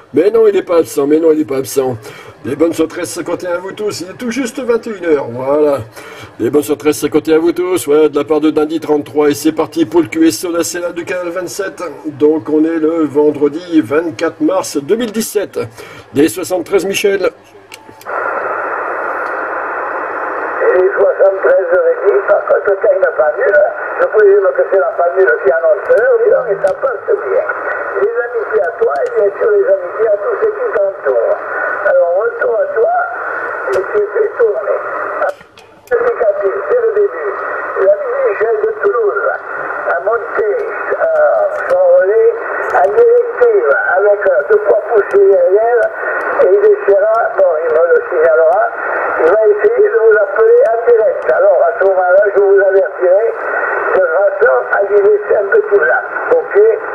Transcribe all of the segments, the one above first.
Mais non, il n'est pas absent, mais non, il n'est pas absent. Les bonnes sur 13,51 à vous tous, il est tout juste 21h, voilà. Les bonnes sur 13,51 à vous tous, ouais, de la part de Dandy 33, et c'est parti pour le QSO, là c'est là du canal 27. Donc on est le vendredi 24 mars 2017. Les 73 Michel. Et 73h30, par contre, quand il n'a pas vu, je présume que c'est la famille qui annonceur, dis donc, et ça passe bien. Les amitiés à toi et bien sûr les amitiés à tous ceux qui t'entourent. Alors, retour à toi, et tu fais tourner. Indicatif, c'est le début. L'ami Michel de Toulouse a monté son relais à directive avec de quoi pousser derrière et il essaiera, bon, il me le signalera, il va essayer de vous appeler en direct. Alors, à ce moment-là, je vous avertirai de façon à lui laisser un petit blanc. Ok?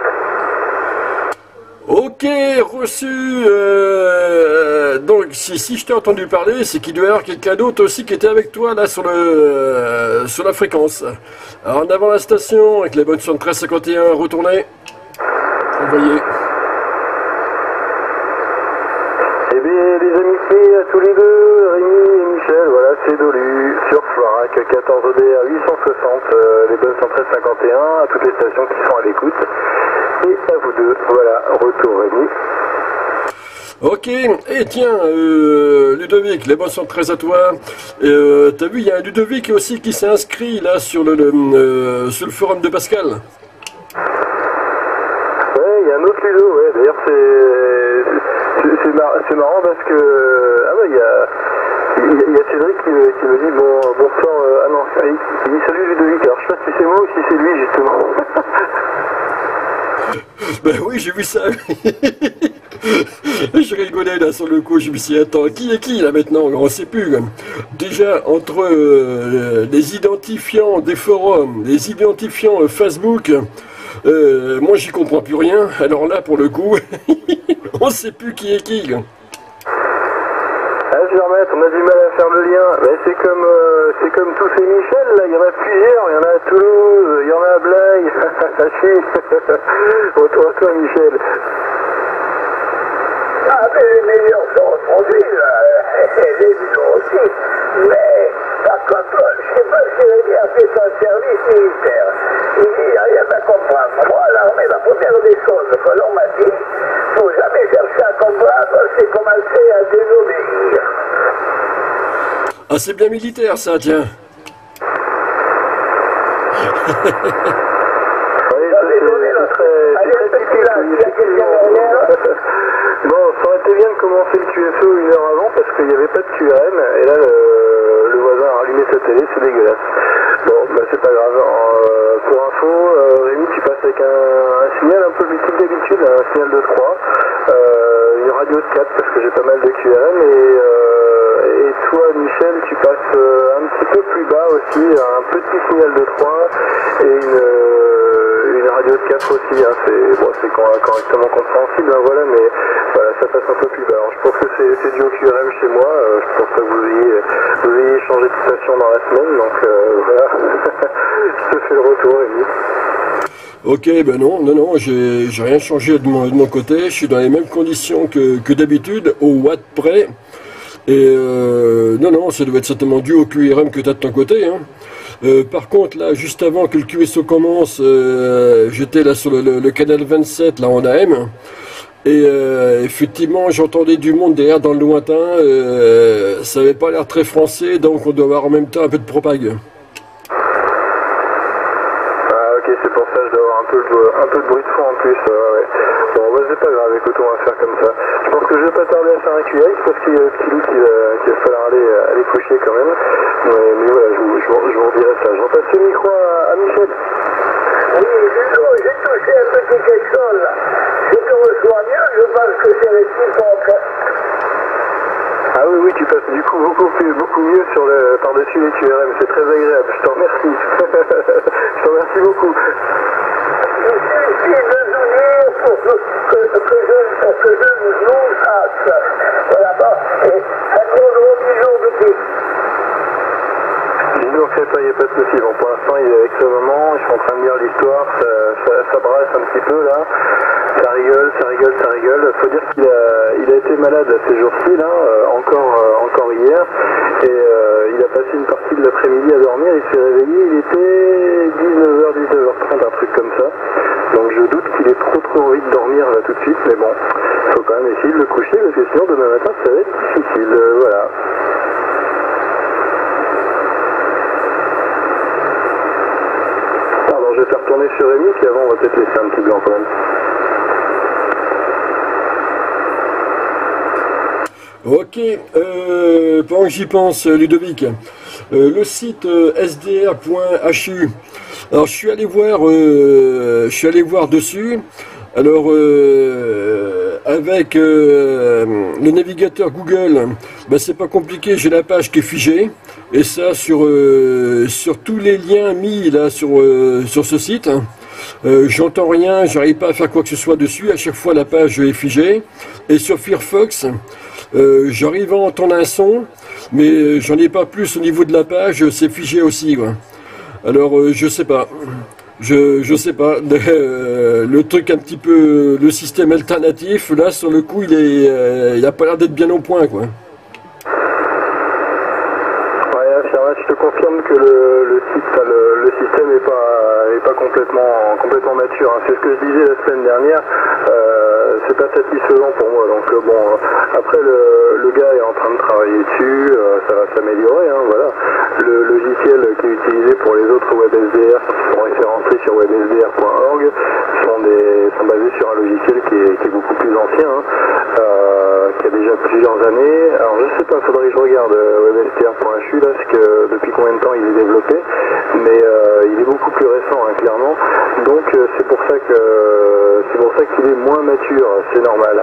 Ok, reçu. Donc, si je t'ai entendu parler, c'est qu'il doit y avoir quelqu'un d'autre aussi qui était avec toi là sur la fréquence. Alors, en avant la station avec les bonnes 73-51, retournez. Envoyez. Eh bien, les amitiés à tous les deux, Rémi et Michel, voilà, c'est Dolu, sur Florac, 14D à 860, les bonnes 113-51, à toutes les stations qui sont à l'écoute. Et à vous deux, voilà, retour Rémi. Ok, et tiens, Ludovic, les bonnes 113 à toi. T'as vu, il y a un Ludovic aussi qui s'est inscrit là sur le forum de Pascal. Ouais, il y a un autre Ludo, ouais, d'ailleurs c'est marrant parce que, ah ouais, il y a Cédric qui me dit, bonsoir, ah non, il dit salut Ludovic, alors je sais pas si c'est moi ou si c'est lui justement. Ben oui, j'ai vu ça. Je rigolais là sur le coup, je me suis dit, attends, qui est qui là maintenant? On ne sait plus. Déjà, entre les identifiants des forums, les identifiants Facebook, moi j'y comprends plus rien. Alors là, pour le coup, on ne sait plus qui est qui. Ah, je vais remettre, on a du mal à faire le lien. Mais c'est comme tous ces Michel, là, il y en a plusieurs, il y en a à Toulouse, il y en a à Blaye, à Chine. Retour à toi, Michel. Ah, mais les meilleurs sont reproduits, là. Les bidons aussi. Mais, par contre, je ne sais pas si Rémi a fait son service militaire. Il dit, il n'y a rien à comprendre. Moi, l'armée, la première des choses que l'on m'a dit, il ne faut jamais chercher à comprendre, c'est commencer à désobéir. Ah, c'est bien militaire ça, tiens. Bon, ça aurait été bien de commencer le QSO une heure avant parce qu'il n'y avait pas de QRM et là le voisin a rallumé sa télé, c'est dégueulasse. Bon, bah c'est pas grave. Pour info, Rémi, tu passes avec un signal un peu plus type d'habitude, un signal de 3, une radio de 4 parce que j'ai pas mal de QRM et toi Michel, tu passes un petit peu plus bas aussi, un petit signal de 3 et une radio de 4 aussi, hein. C'est correctement compréhensible, hein, voilà, mais voilà, ça passe un peu plus bas. Alors, je pense que c'est dû au QRM chez moi, je pense pas que vous ayez changé de station dans la semaine, donc voilà, je te fais le retour, Rémi. Ok, ben non, j'ai rien changé de mon côté, je suis dans les mêmes conditions que d'habitude, au watt près. Et non, ça doit être certainement dû au QRM que tu as de ton côté. Hein. Par contre, là, juste avant que le QSO commence, j'étais là sur le canal 27, là en AM. Et effectivement, j'entendais du monde derrière dans le lointain. Ça n'avait pas l'air très français, donc on doit avoir en même temps un peu de propague. Ah ok, c'est pour ça que je dois avoir un peu de bruit de fond en plus. Ouais. Bon, bah, c'est pas grave, écoute, on va faire comme ça. Je pense que je vais pas tarder à faire un QI parce qu'il y a le petit loup qui va falloir aller coucher quand même. Mais voilà, je vous redirai ça. Je repasse le micro à Michel. Oui, j'ai touché un petit quelque chose là. Si tu reçois mieux, je pense que c'est réciproque. Ah oui, tu passes du coup beaucoup mieux par-dessus les QRM. C'est très agréable. Je t'en remercie. Je t'en remercie beaucoup. Il suffit de nous dire pour que je nous fasse. Voilà, bon. Et un gros bisou, petit. Bisous, on fait pas il n'y a pas de souci. Bon, pour l'instant, il est avec sa maman, je suis en train de lire l'histoire, ça brasse un petit peu là. Ça rigole, ça rigole, ça rigole. Faut dire qu'il a été malade ces jours-ci, là, encore hier. Et il a passé une partie de l'après-midi à dormir, il s'est réveillé, il était 19h, 19h30, un truc comme ça. Donc je doute qu'il ait trop envie de dormir là tout de suite, mais bon, faut quand même essayer de le coucher parce que sinon demain matin ça va être difficile, voilà. Pardon, je vais faire tourner sur Rémi, puis avant on va peut-être laisser un petit blanc quand même. Ok, pendant que j'y pense, Ludovic, le site sdr.hu, alors je suis allé voir dessus, alors avec le navigateur Google, ben, c'est pas compliqué, j'ai la page qui est figée, et ça sur tous les liens mis là sur ce site. J'entends rien, j'arrive pas à faire quoi que ce soit dessus, à chaque fois la page est figée, et sur Firefox, j'arrive à entendre un son, mais j'en ai pas plus au niveau de la page, c'est figé aussi, quoi. Alors je sais pas, je sais pas, le truc un petit peu, le système alternatif, là sur le coup il a pas l'air d'être bien au point, quoi. Je te confirme que le système n'est pas complètement mature. Hein. C'est ce que je disais la semaine dernière. C'est pas satisfaisant pour moi. Donc bon, après le gars est en train de travailler dessus. Ça va s'améliorer. Hein, voilà. Le logiciel qui est utilisé pour les autres WebSDR qui sont référencés sur websdr.org sont basés sur un logiciel qui est beaucoup plus ancien, hein, qui a déjà plusieurs années. Alors je sais pas, faudrait que je regarde websdr.hu là, parce que depuis combien de temps il est développé, mais il est beaucoup plus récent, hein, clairement. Donc c'est pour ça qu'il est moins mature, c'est normal.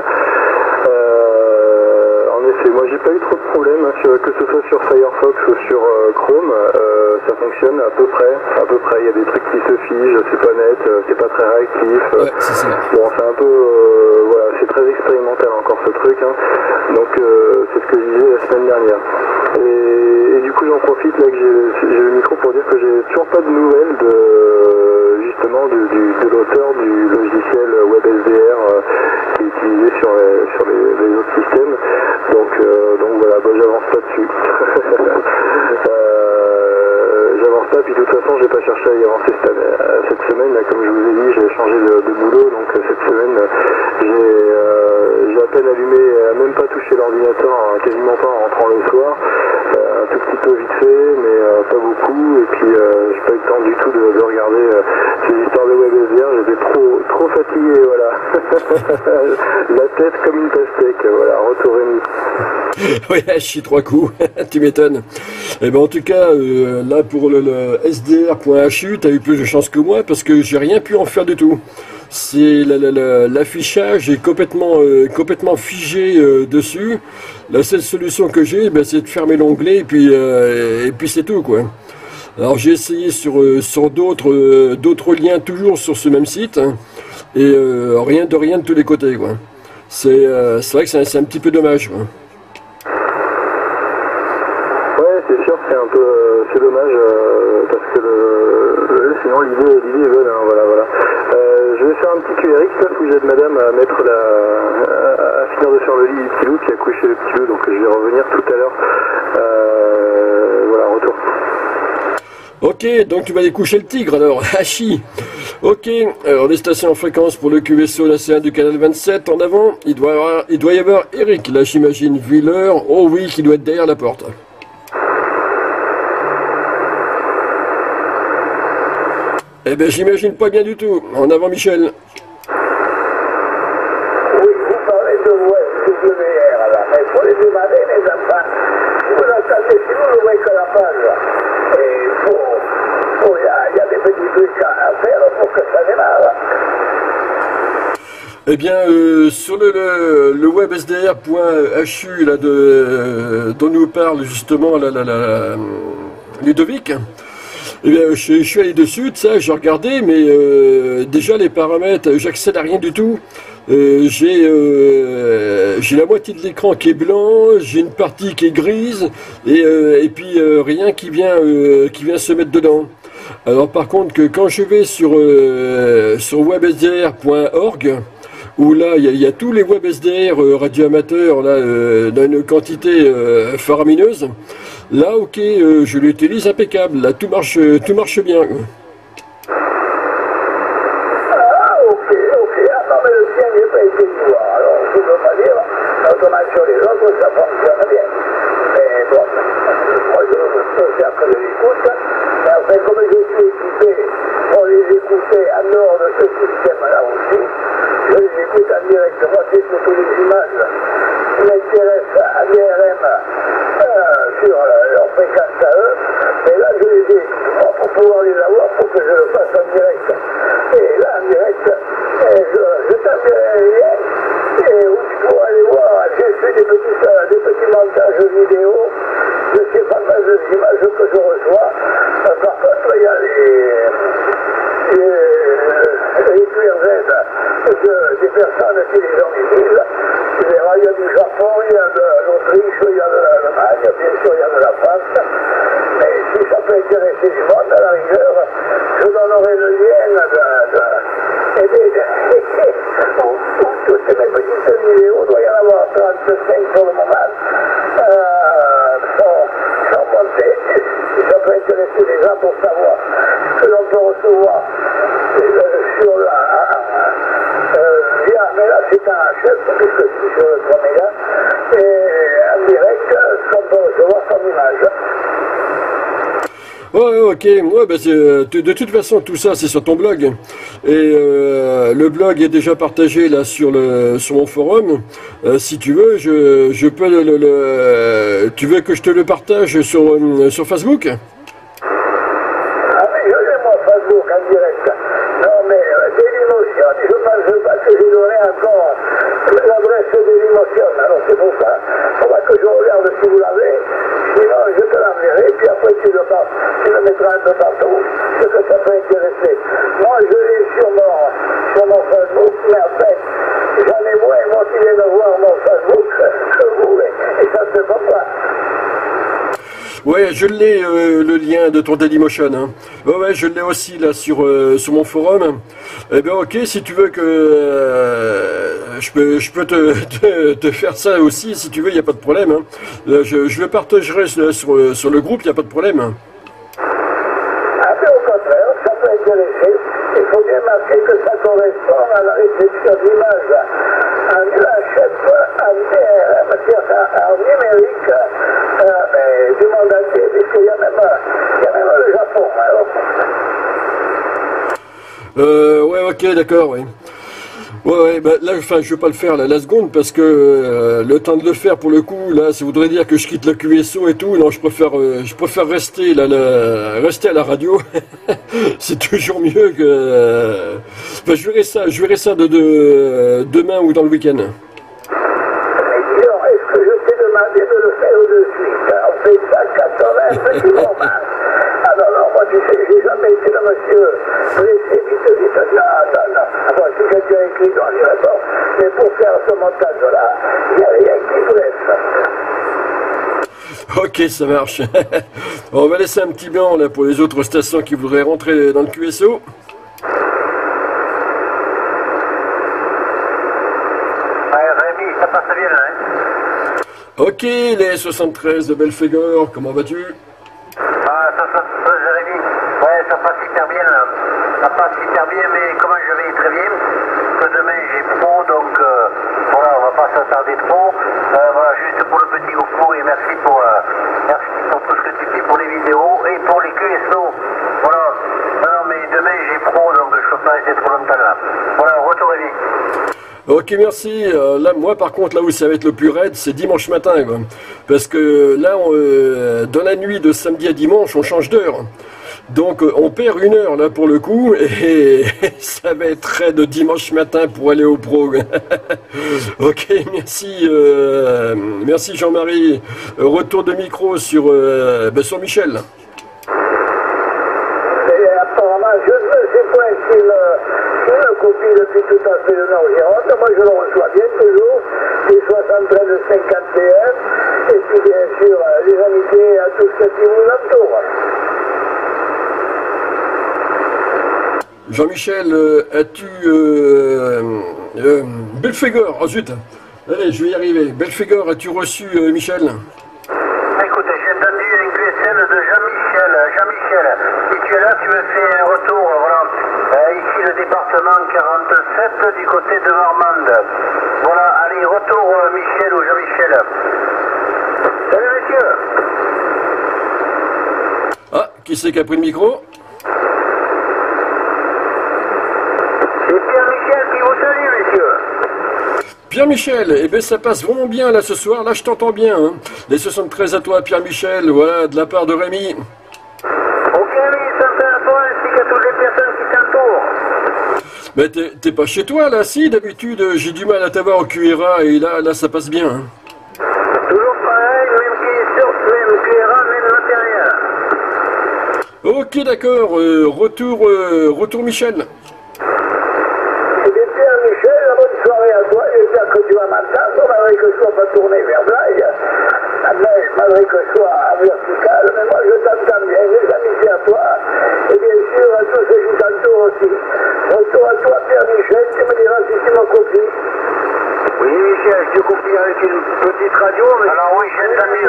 En effet, moi j'ai pas eu trop de problèmes, hein, que ce soit sur Firefox ou sur Chrome, ça fonctionne à peu près. Il y a des trucs qui se figent, c'est pas net, c'est pas très réactif. Ouais, c'est ça. Bon, c'est un peu, voilà, c'est très expérimental encore ce truc, hein. Donc c'est ce que je disais la semaine dernière. Et du coup j'en profite là que j'ai le micro pour dire que j'ai toujours pas de nouvelles justement de l'auteur du logiciel WebSDR qui est utilisé sur les autres systèmes. Donc voilà, bah, j'avance pas dessus. J'avance pas, puis de toute façon j'ai pas cherché à y avancer cette semaine, là, comme je vous ai dit, j'ai changé de boulot, donc cette semaine j'ai à peine allumé, même pas touché l'ordinateur, hein, quasiment pas en rentrant le soir, un tout petit peu vite fait, mais pas beaucoup, et puis j'ai pas eu le temps du tout de regarder ces histoires de WebSDR, j'étais trop fatigué, voilà. La tête comme une pastèque, voilà, retour Rémi. Oui, je suis trois coups, tu m'étonnes. Et ben en tout cas, là pour le sdr.hu, tu as eu plus de chance que moi parce que j'ai rien pu en faire du tout. C'est l'affichage est complètement figé dessus. La seule solution que j'ai, ben, c'est de fermer l'onglet et puis c'est tout, quoi. Alors j'ai essayé sur d'autres liens toujours sur ce même site, hein, et rien de tous les côtés, quoi. C'est vrai que c'est un petit peu dommage, quoi. C'est sûr, c'est dommage parce que sinon l'idée est bonne, hein, voilà. Je vais faire un petit QRX là, faut que j'aide madame à mettre à finir de faire le lit du petit loup qui a couché le petit loup, donc je vais revenir tout à l'heure. Voilà, retour. Ok, donc tu vas aller coucher le tigre alors, Hachi. Ok, alors les stations en fréquence pour le QSO, la C1 du canal 27, en avant, il doit y avoir Eric, là j'imagine, vu l'heure, oh oui, qui doit être derrière la porte. Eh ben j'imagine pas bien du tout. En avant Michel. Oui, vous parlez de WR là, mais il faut les démarrer les enfants. Si vous l'entendez, si vous n'ouvrez que la page, il y a des petits trucs à faire pour que ça démarre. Eh bien, sur le web sdr.hu là dont nous parle justement Ludovic. Eh bien, je suis allé dessus, ça, j'ai regardé, mais déjà les paramètres, j'accède à rien du tout. J'ai j'ai la moitié de l'écran qui est blanc, j'ai une partie qui est grise, et puis rien qui vient se mettre dedans. Alors par contre, que quand je vais sur websdr.org, où là il y a tous les web SDR radioamateurs là, dans une quantité faramineuse, là ok, je l'utilise impeccable, là tout marche bien. Sur les autres, ça fonctionne bien. Mais bon, moi je peux faire que de l'écoute. Mais enfin, comme je suis équipé pour les écouter en dehors de ce système-là aussi, je les écoute en direct. Moi, c'est surtout les images qui m'intéressent en IRM sur leur fréquence à eux. Et là, je les ai pour pouvoir les avoir, pour que je le fasse en direct. Et là, en direct, je t'enverrai un lien. Et où tu pourras aller voir, j'ai fait des petits montages vidéo de ces fameuses images que je reçois. Par contre, il y a les QRZ des personnes qui les organisent. Il y a du Japon, il y a de l'Autriche, il y a de l'Allemagne, bien sûr, il y a de la France. Mais si ça peut intéresser du monde, à la rigueur, je donnerai le lien toutes mes petites vidéos, il doit y en avoir 35 pour le moment, sont montées. Si ça peut intéresser les gens pour savoir ce que l'on peut recevoir sur mais là c'est un chef, puisque je suis sur le 3 mégas, et en direct, ce qu'on peut recevoir comme image. Ouais, ok, ouais, bah de toute façon tout ça c'est sur ton blog, et le blog est déjà partagé là sur mon forum. Si tu veux, je peux tu veux que je te le partage sur Facebook? Ah mais je l'ai moi Facebook en direct. Non mais Dailymotion, je pense pas que j'ai donné encore l'adresse de Dailymotion, alors c'est pour ça. Il faudra que je regarde si vous l'avez, sinon je te l'enverrai, puis après tu le mettras un peu partout, ce que ça peut intéresser. Moi je l'ai sur mon Facebook, mais en fait, j'en ai moins motivé de voir mon Facebook que vous, et ça ne se peut pas. Ouais, je l'ai, le lien de ton Dailymotion. Hein. Ouais, je l'ai aussi là sur mon forum. Eh bien, ok, si tu veux que je peux te faire ça aussi, si tu veux, il n'y a pas de problème. Hein. Je le partagerai sur le groupe, il n'y a pas de problème. Ah, mais au contraire, ça peut intéresser. Il faut bien marquer que ça correspond à la réception d'images en UHF, en DRM, c'est-à-dire en numérique, du monde entier, puisqu'il y a même le Japon. Alors. Ouais, ok, d'accord, ouais. Ouais, bah là, enfin, je vais pas le faire la seconde parce que le temps de le faire pour le coup, là, ça voudrait dire que je quitte la QSO et tout. Non, je préfère rester rester à la radio. C'est toujours mieux que. Enfin, je verrai ça demain ou dans le week-end. Est-ce que je t'ai demandé de le faire de suite? On fait ça 80 petits moments. Ah non, moi tu sais, j'ai jamais été le monsieur pressé, vite. Non. Enfin, si quelqu'un écrit dans les rapports, mais pour faire ce montage-là, il n'y a rien qui presse. Ok, ça marche. On va laisser un petit blanc là pour les autres stations qui voudraient rentrer dans le QSO. Rémi, ça passe bien là, hein? Ok, les 73 de Belphégor, comment vas-tu? Ah, ça Jérémy. Ouais, ça passe hyper bien là. Ça passe hyper bien, mais comment je vais très bien? Que demain j'ai pro, donc voilà, on va pas s'attarder trop. Voilà, juste pour le petit coucou et merci pour tout ce que tu fais pour les vidéos et pour les QSO. Voilà. Non, mais demain j'ai pro, donc je peux pas rester trop longtemps là. Voilà, retour Rémi. Ok, merci. Là, moi, par contre, là où ça va être le plus raide, c'est dimanche matin, quoi. Parce que là, dans la nuit de samedi à dimanche, on change d'heure. Donc, on perd une heure, là, pour le coup, et ça va être raide dimanche matin pour aller au pro. Ok, merci. Merci, Jean-Marie. Retour de micro sur Michel. Et apparemment, je ne sais point s'il le copie depuis tout à fait le Nord-Gironde. Moi, je le reçois bien toujours. Les 60 73 51, et puis bien sûr les amitiés à tous ceux qui vous entourent. Jean-Michel, as-tu... Belphégor, oh zut. Allez, je vais y arriver. Belphégor, as-tu reçu Michel? Écoutez, j'ai entendu un QSL de Jean-Michel. Jean-Michel, si tu es là, tu me fais un retour. Voilà. Ici, le département 47 du côté de Marmande. Voilà, allez, retour Michel ou Jean-Michel. Salut, messieurs. Ah, qui c'est qui a pris le micro? C'est Pierre-Michel qui vous salue, messieurs. Pierre-Michel, eh bien ça passe vraiment bien là ce soir, là je t'entends bien. Hein. Les 73 à toi Pierre-Michel, voilà, de la part de Rémi. Ok, Rémi, ça me fait à toi ainsi qu'à toutes les personnes qui t'entourent. Mais t'es pas chez toi là, si d'habitude j'ai du mal à t'avoir au QRA et là ça passe bien. Hein. Toujours pareil, même question, même QRA, même matériel. Ok d'accord, retour Michel. Michel, la bonne soirée à toi, j'espère que tu vas m'entendre, malgré que je sois pas tourné vers Blaye, malgré que je sois à vertical, mais moi je t'entends bien, les amitiés à toi, et bien sûr à tous ceux qui t'entourent aussi. Retour à toi Pierre Michel, tu me diras si tu m'as copié. Oui Michel, je te confie avec une petite radio, mais... Alors oui, j'ai entendu,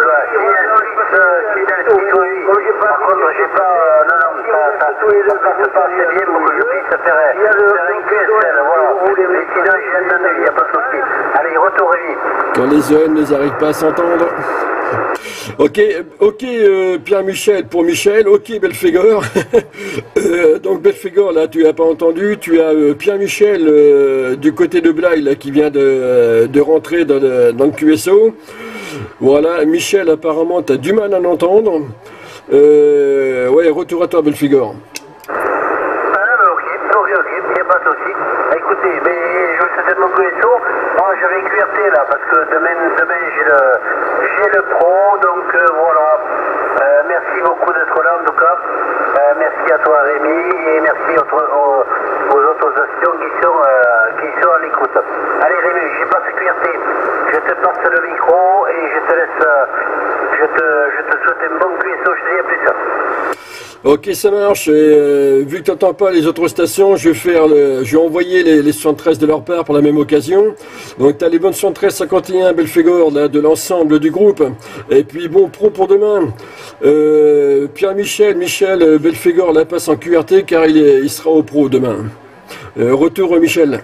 par contre, j'ai pas... non, ça passe pas assez bien pour que je puisse faire un QSL, voilà. Mais sinon, j'ai entendu, il n'y a pas de souci. Allez, retour Rémi. Quand les jeunes n'arrivent pas à s'entendre. Ok, Pierre-Michel pour Michel, ok Belphégor. Donc Belphégor, là tu n'as pas entendu, tu as Pierre-Michel du côté de Blaye là, qui vient de rentrer dans le QSO. Voilà, Michel apparemment tu as du mal à l'entendre. Ouais, retour à toi Belphégor. Ok, il n'y a pas de souci. Écoutez, mais je vous souhaite mon QSO. Je vais QRT là, parce que demain j'ai le pro, donc voilà. Merci beaucoup d'être là en tout cas. Merci à toi Rémi et merci aux autres associations qui sont à l'écoute. Allez Rémi, j'ai pas ce QRT. Je te passe le micro et je te laisse. Je te souhaite un bon QSO, je te dis à plus. Ok, ça marche. Et, vu que tu n'entends pas les autres stations, je vais envoyer les 73 de leur part pour la même occasion. Donc tu as les bonnes 73 51 Belphégor là, de l'ensemble du groupe. Et puis bon, pro pour demain. Pierre-Michel, Belphégor la passe en QRT car il sera au pro demain. Retour Michel.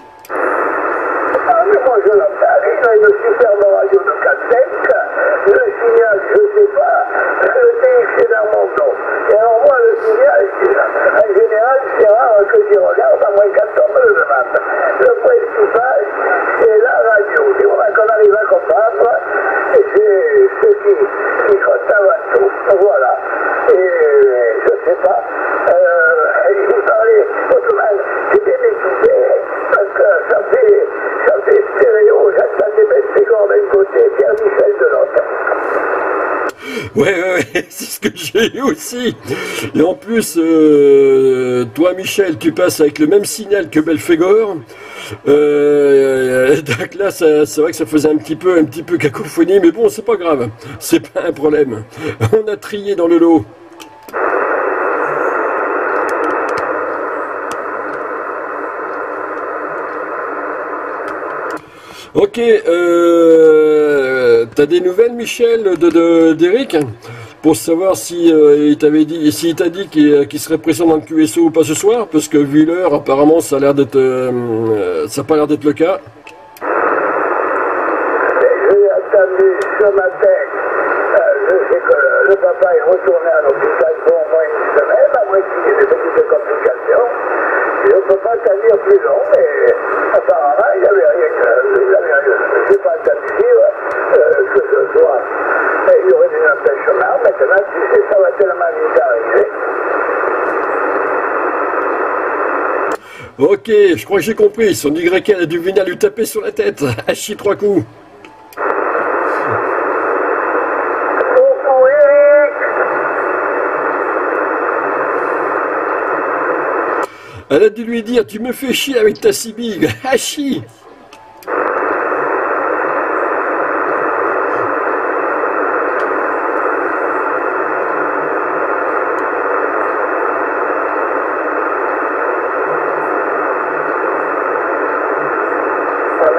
Moi je l'entends, il a une superbe radio de 4.5, le signal, je ne sais pas, le TX est dans mon dos. Et alors moi le signal, en général, c'est rare que j'y regarde, à moins quand on me le demande. Le principal, c'est la radio. Du moment qu'on arrive à comprendre, et c'est ce qui compte avant tout. Voilà. Et je ne sais pas, il parlait autrement, j'ai bien écouté, parce que ça fait stéréo, j'attendais Belphégor d'un côté, Pierre-Michel de l'autre. Ouais, c'est ce que j'ai eu aussi. Et en plus, toi Michel, tu passes avec le même signal que Belphégor. Donc là, c'est vrai que ça faisait un petit peu cacophonie, mais bon, c'est pas grave. C'est pas un problème. On a trié dans le lot. Ok, t'as des nouvelles Michel d'Eric pour savoir si il t'a dit qu'il serait présent dans le QSO ou pas ce soir, parce que vu l'heure apparemment ça a l'air d'être ça n'a pas l'air d'être le cas. J'ai attendu ce matin, je sais que le papa est retourné à l'hôpital pour au moins une semaine, à moins qu'il y ait des petites complications. Je ne peux pas t'en dire plus long, mais apparemment il n'y avait rien je n'ai pas entendu dire que ce soit. Mais il y aurait des empêchements, maintenant tu sais, ça va tellement vite arriver. Ok, je crois que j'ai compris, son YL a dû venir lui taper sur la tête, hachi 3 coups. Elle a dû lui dire, tu me fais chier avec ta CIBIG, hachi.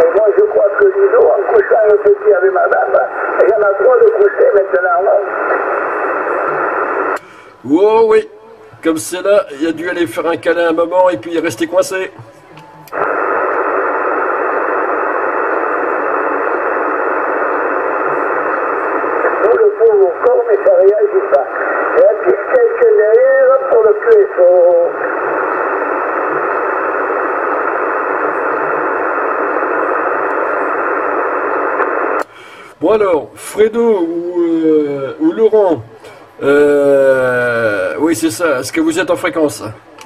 Et moi, je crois que Ludo, en couchant le petit avec madame, il y en a trop de coucher maintenant, non? Oh oui, comme c'est là, il a dû aller faire un câlin à un moment et puis il est resté coincé. Nous le pouvons encore, mais ça ne réagit pas. Il y a quelques derrière pour le QSO. Bon alors, Fredo ou Laurent, oui c'est ça, est-ce que vous êtes en fréquence?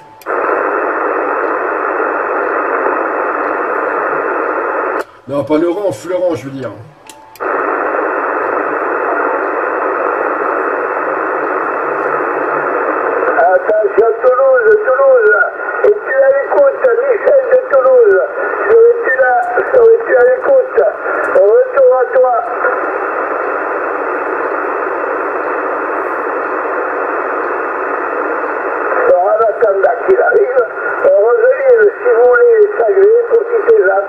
Non, pas Laurent, Florent je veux dire. Attention, Toulouse, Toulouse. Et tu à l'écoute, Michel de Toulouse. Serais-tu là? Serais-tu à l'écoute? Retour à toi. Alors, en attendant qu'il arrive, revenez, si vous voulez les saluer, profitez-en.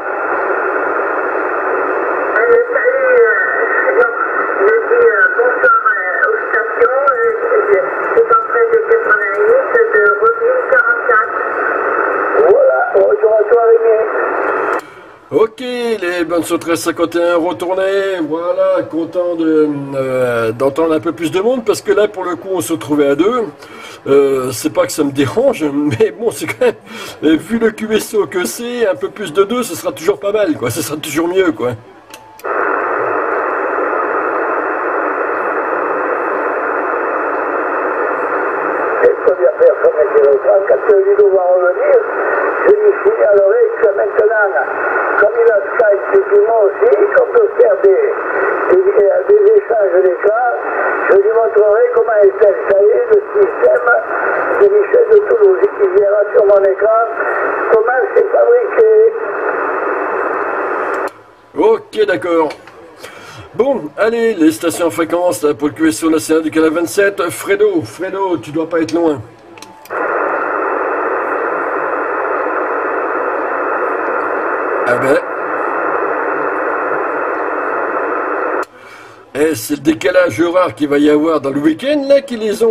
Salut, je dis bonsoir aux stations. C'est en train de 88 de Reville 44. Voilà, retour à toi, Rémi. Ok, les bonnes sauteresses 51 retournées, voilà, content d'entendre un peu plus de monde, parce que là, pour le coup, on se retrouvait à deux. C'est pas que ça me dérange, mais bon, c'est quand même, vu le QSO que c'est, un peu plus de deux, ce sera toujours pas mal, quoi, ce sera toujours mieux, quoi. Les premières personnes qui reprennent, quand Ludo va revenir, je lui signalerai que maintenant, comme il a Skype et puis moi aussi, qu'on peut faire des échanges d'écran, je lui montrerai comment est installé le système de Michel de Toulouse. Il verra sur mon écran comment c'est fabriqué. Ok, d'accord. Bon, allez, les stations en fréquence là, pour le QSO national du canal 27. Fredo, tu dois pas être loin. Ah ben. Eh, c'est le décalage horaire qu'il va y avoir dans le week-end là qui les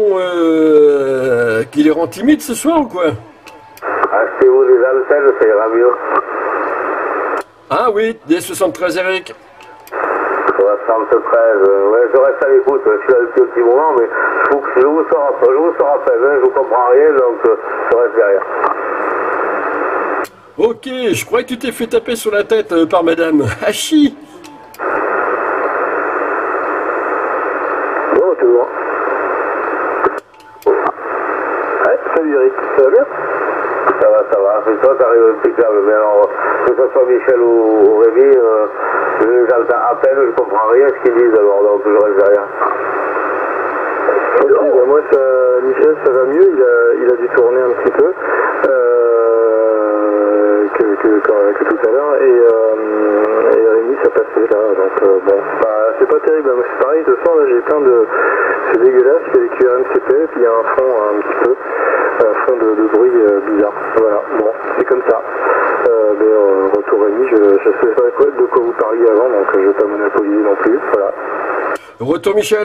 rend timides ce soir ou quoi? Achetez-vous des antennes, ça ira mieux. Ah oui, des 73 Eric. 73, ouais, je reste à l'écoute, je suis là depuis un petit moment, mais je vous sors rappelle, je vous comprends rien, donc je reste derrière. Ok, je crois que tu t'es fait taper sur la tête par madame Hachi. Bon, toujours. Ouais, salut Eric, ça va bien? Ça va, c'est toi, t'arrives impeccable, mais alors, que ce soit Michel ou Rémi, je les entends à peine, je comprends rien ce qu'ils disent, alors donc je reste derrière. Ok, ben moi, Michel, ça va mieux, il a dû tourner un petit peu, que tout à l'heure, et Rémi, ça passait là, donc bon, bah, c'est pas terrible, mais c'est pareil, de toute façon, là, j'ai plein de... C'est dégueulasse, il y a des QRMCP, et puis il y a un fond un petit peu, un fond de bruit bizarre, voilà, bon, c'est comme ça. Mais retour Rémi, je ne sais pas de quoi vous parliez avant, donc je ne vais pas monopoliser non plus, voilà. Retour Michel.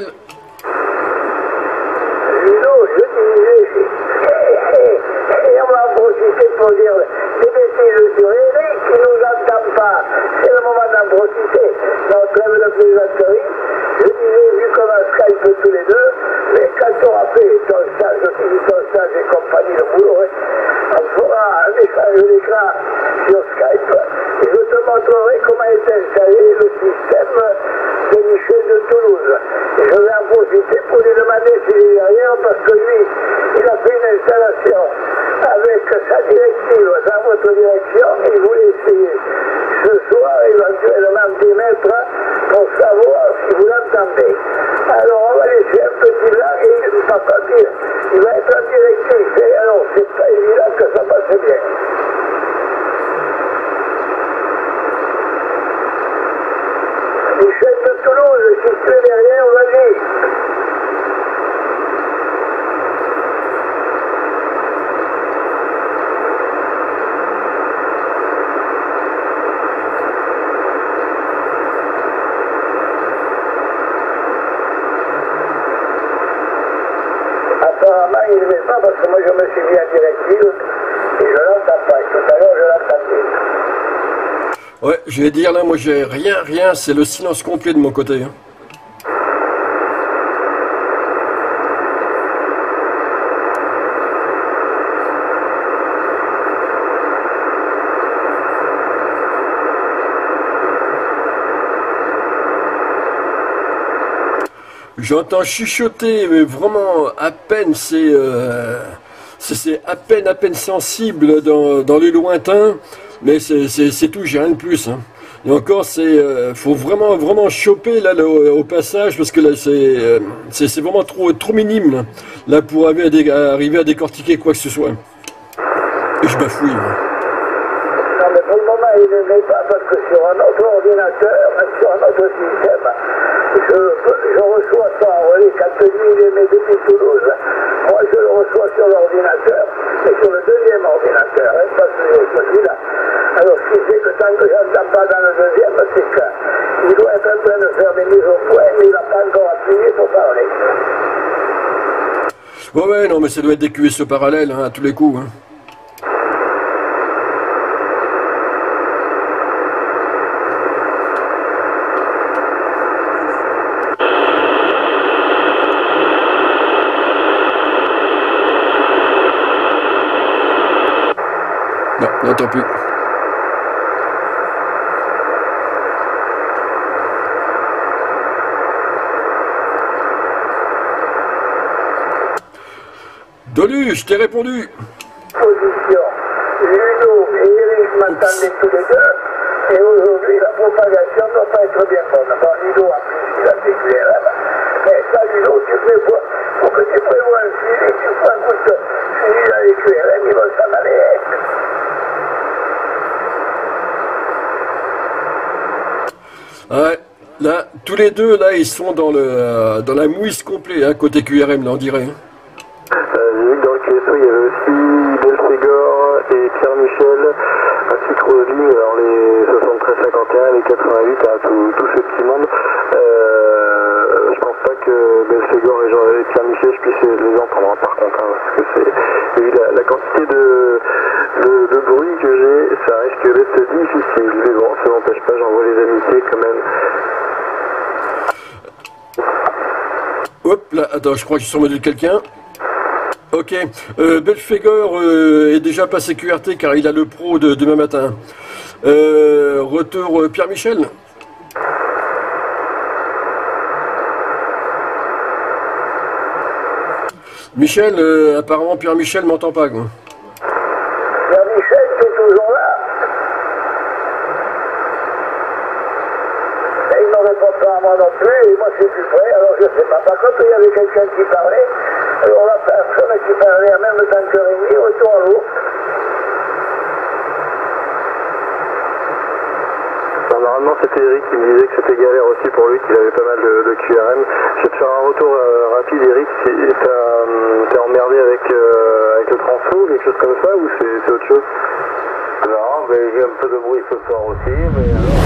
Ludo, je disais, et on va en profiter pour dire des bêtises sur Eric qui nous entend pas. C'est le moment d'en profiter. Donc, trêve de plaisanterie. Je disais, vu qu'on a Skype tous les deux, mais quand on a fait ton stage et compagnie de boulot, on fera un échange d'écran sur Skype et je te montrerai comment est installé le système de Michel de Toulouse. Et je vais en profiter pour lui demander s'il est derrière parce que lui, il a fait une installation avec sa directive dans votre direction et il voulait essayer ce soir éventuellement d'émettre pour savoir si vous l'entendez. Alors on va laisser un petit blanc et il va partir. Il va être en directive. Et alors c'est pas évident que ça passe bien. Michel de Toulouse, si tu es derrière, vas-y. pas parce que moi je me suis mis à directive et je l'entends pas. Et tout à l'heure je l'entendais. Ouais, je vais dire là, moi j'ai rien, c'est le silence complet de mon côté. Hein. J'entends chuchoter, mais vraiment à peine, c'est à peine sensible dans les lointains, mais c'est tout, j'ai rien de plus. Hein. Et encore, faut vraiment choper là au passage parce que là c'est vraiment trop minime là pour arriver à décortiquer quoi que ce soit. Et je bafouille. Hein. Non, mais pour le moment, il ne met pas parce que sur un autre ordinateur, sur un autre système, je reçois ça en relais. Quand lui, il émet depuis Toulouse, moi, je le reçois sur l'ordinateur, mais sur le deuxième ordinateur, hein, pas sur celui-là. Alors, ce qui fait que tant que j'entends pas dans le deuxième, c'est qu'il doit être en train de faire des mises au point, mais il n'a pas encore appuyé pour parler. Ouais, non, mais ça doit être des QSO parallèles hein, à tous les coups. Hein. Non, tant pis. Dolu, je t'ai répondu. Position. Ludo et Eric m'entendaient tous les deux, et aujourd'hui la propagation ne doit pas être bien bonne. Bon, Ludo en plus, il a des QRM, mais ça, Ludo, faut que tu prévois un suivi, tu prends un coup de suivi dans les QRM, ils vont s'en aller. Ouais, là, tous les deux, là, ils sont dans la mouise complète, hein, côté QRM, là, on dirait. Hein. J'ai vu que dans le QSO, il y avait aussi Belphégor et Pierre-Michel, ainsi que Roselyne, alors les 73-51, les 88, hein, tout ce petit monde. Je pense pas que Belphégor et Pierre-Michel, je puisse les entendre par contre, hein, parce que vu la quantité de bruit que j'ai, ça risque d'être difficile. Mais bon, ça n'empêche pas, j'envoie les amitiés quand même. Hop, là, attends, je crois que je suis sur le modèle de quelqu'un. Ok, Belphégor est déjà passé QRT car il a le pro de demain matin. Retour Pierre-Michel. Michel, apparemment Pierre-Michel m'entend pas quoi. Pierre-Michel, tu es toujours là? Et il ne répond pas à moi non plus, et moi je suis plus près, alors je sais pas. Par contre, il y avait quelqu'un qui parlait, alors la personne qui parlait en même temps que Rémi, retour à l'eau. Normalement, c'était Eric qui me disait que c'était galère aussi pour lui, qu'il avait pas mal de QRM. Je vais te faire un retour rapide, Eric. T'es emmerdé avec le transfo ou quelque chose comme ça, ou c'est autre chose? Non, mais j'ai un peu de bruit ce soir aussi, mais alors...